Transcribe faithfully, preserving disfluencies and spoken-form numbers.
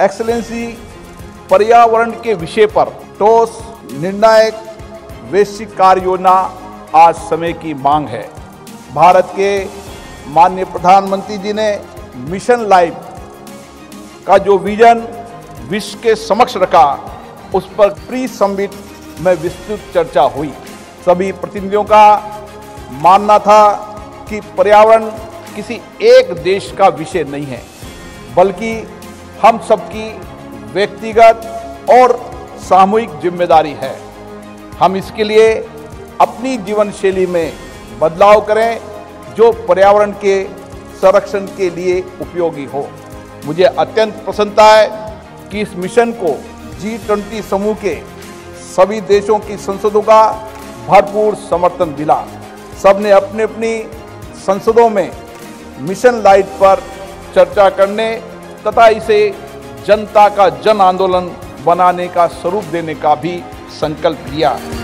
Excellency पर्यावरण के विषय पर ठोस निर्णायक वैश्विक कार्य योजना आज समय की मांग है। भारत के माननीय प्रधानमंत्री जी ने मिशन लाइफ का जो विजन विश्व के समक्ष रखा, उस पर प्री समिट में विस्तृत चर्चा हुई। सभी प्रतिनिधियों का मानना था कि पर्यावरण किसी एक देश का विषय नहीं है, बल्कि हम सबकी व्यक्तिगत और सामूहिक जिम्मेदारी है। हम इसके लिए अपनी जीवन शैली में बदलाव करें जो पर्यावरण के संरक्षण के लिए उपयोगी हो। मुझे अत्यंत प्रसन्नता है कि इस मिशन को जी ट्वेंटी समूह के सभी देशों की संसदों का भरपूर समर्थन मिला। सबने अपनी अपनी संसदों में मिशन लाइफ पर चर्चा करने तथा इसे जनता का जन आंदोलन बनाने का स्वरूप देने का भी संकल्प लिया।